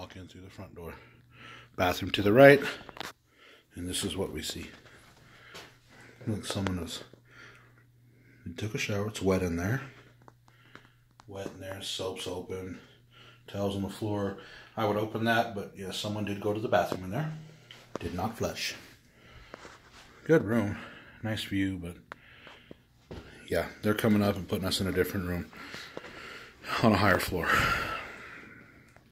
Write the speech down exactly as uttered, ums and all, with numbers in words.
walk in through the front door. Bathroom to the right, and this is what we see. Look, someone was, they took a shower. It's wet in there. Wet in there, soap's open, towels on the floor. I would open that, but yeah, someone did go to the bathroom in there. Did not flush. Good room, nice view, but yeah, they're coming up and putting us in a different room on a higher floor.